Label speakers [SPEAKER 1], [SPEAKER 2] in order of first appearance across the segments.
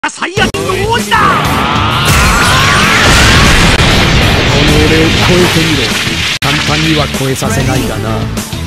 [SPEAKER 1] サイヤ人の王子だ。こ
[SPEAKER 2] の俺を超えてみろ。簡単には超えさせないがな。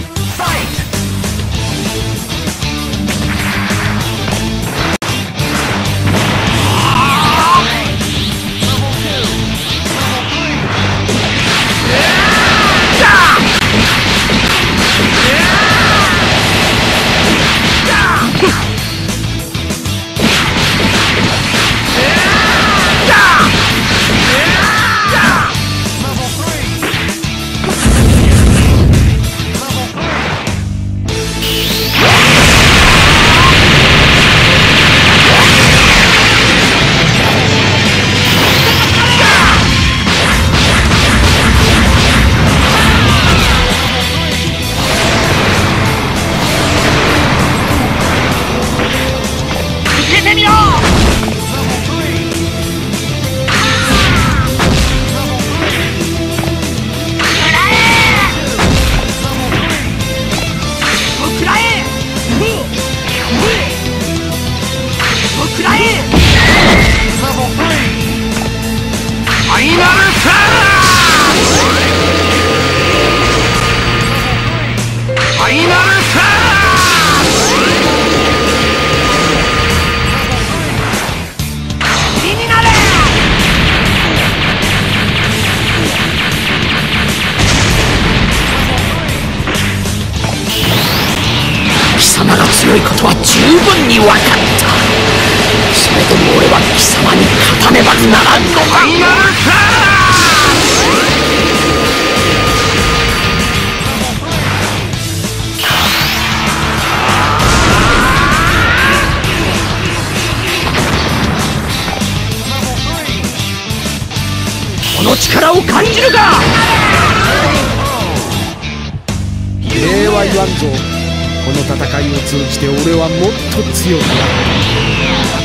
[SPEAKER 1] 貴様が強いことは十分に分かった。それでも俺は貴様に勝たねばならんのだ。この力を感じるか。
[SPEAKER 2] 礼は言わんぞ。この戦いを通じて俺はもっと強くなる。